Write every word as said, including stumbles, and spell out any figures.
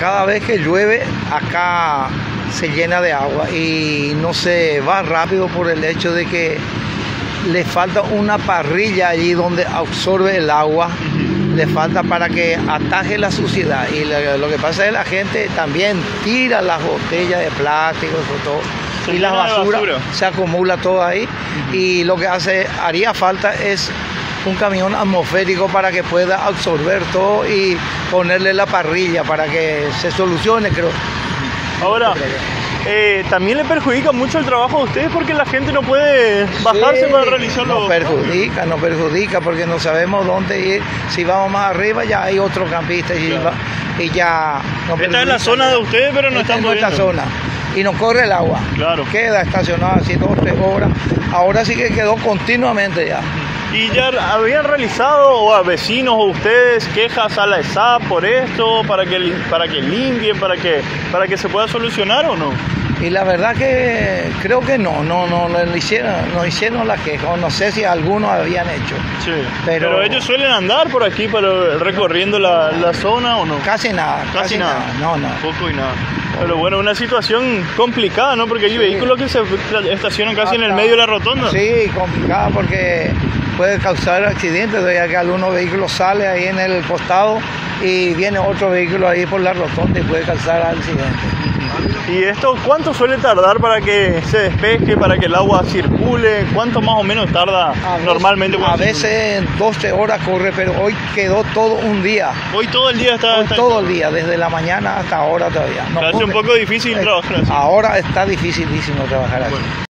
cada vez que llueve acá se llena de agua y no se va rápido por el hecho de que le falta una parrilla allí donde absorbe el agua, le falta para que ataje la suciedad. Y lo, lo que pasa es que la gente también tira las botellas de plástico todo, y la basura, basura se acumula todo ahí. Uh-huh. Y lo que hace, haría falta es un camión atmosférico para que pueda absorber todo y ponerle la parrilla para que se solucione, creo. Ahora, eh, también le perjudica mucho el trabajo a ustedes porque la gente no puede bajarse sí, para realizarlo. Nos perjudica, nos perjudica porque no sabemos dónde ir. Si vamos más arriba ya hay otro campista y, claro. va, y ya... Esta es la zona de ustedes, pero no están en esta zona. Y nos corre el agua. Claro. Queda estacionado así dos o tres horas. Ahora sí que quedó continuamente ya. ¿Y ya habían realizado o a vecinos o ustedes quejas a la E S A P por esto, para que, para que limpien, para que, para que se pueda solucionar o no? Y la verdad que creo que no, no, no, no hicieron, no hicieron la queja, o no sé si algunos habían hecho. Sí, pero, pero ellos suelen andar por aquí, pero recorriendo la, la zona o no. Casi nada, casi, casi nada. nada, no, no. Poco y nada. Pero bueno, una situación complicada, ¿no? Porque hay sí. vehículos que se estacionan casi Hasta, en el medio de la rotonda. Sí, complicada porque puede causar accidentes, ya que algunos vehículos salen ahí en el costado y viene otro vehículo ahí por la rotonda y puede causar accidentes. ¿Y esto cuánto suele tardar para que se despeje, para que el agua circule? ¿Cuánto más o menos tarda a normalmente? Veces, a veces en doce horas corre, pero hoy quedó todo un día. Hoy todo el día está... Hoy está todo el día, desde la mañana hasta ahora todavía. No, hace un poco difícil trabajar así. Ahora está dificilísimo trabajar así. Bueno.